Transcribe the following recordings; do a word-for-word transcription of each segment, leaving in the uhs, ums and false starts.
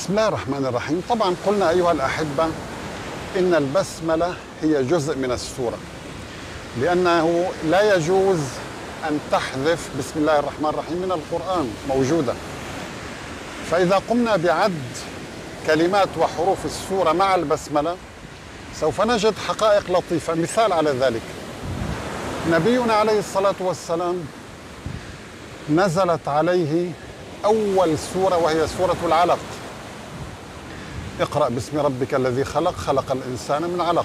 بسم الله الرحمن الرحيم. طبعا قلنا أيها الأحبة إن البسملة هي جزء من السورة، لأنه لا يجوز أن تحذف بسم الله الرحمن الرحيم من القرآن، موجودة. فإذا قمنا بعد كلمات وحروف السورة مع البسملة سوف نجد حقائق لطيفة. مثال على ذلك، نبينا عليه الصلاة والسلام نزلت عليه أول سورة وهي سورة العلق. اقرأ باسم ربك الذي خلق، خلق الإنسان من علق.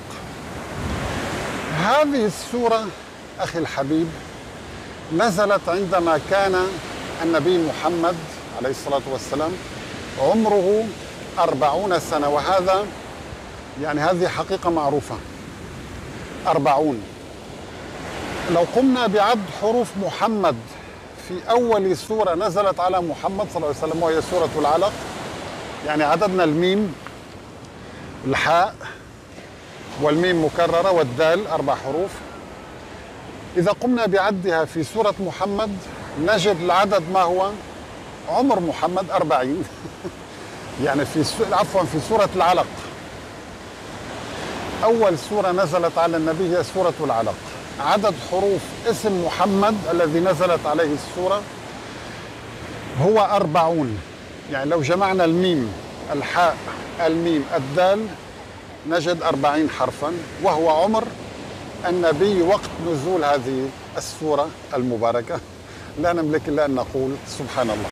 هذه السورة أخي الحبيب نزلت عندما كان النبي محمد عليه الصلاة والسلام عمره أربعون سنة، وهذا يعني هذه حقيقة معروفة، أربعون. لو قمنا بعد حروف محمد في أول سورة نزلت على محمد صلى الله عليه وسلم وهي سورة العلق، يعني عددنا الميم، الحاء والميم مكررة والدال أربع حروف. إذا قمنا بعدها في سورة محمد نجد العدد ما هو عمر محمد أربعين يعني في عفوا في سورة العلق أول سورة نزلت على النبي هي سورة العلق. عدد حروف اسم محمد الذي نزلت عليه السورة هو أربعون، يعني لو جمعنا الميم الحاء الميم الدال نجد أربعين حرفا، وهو عمر النبي وقت نزول هذه السورة المباركة. لا نملك إلا أن نقول سبحان الله.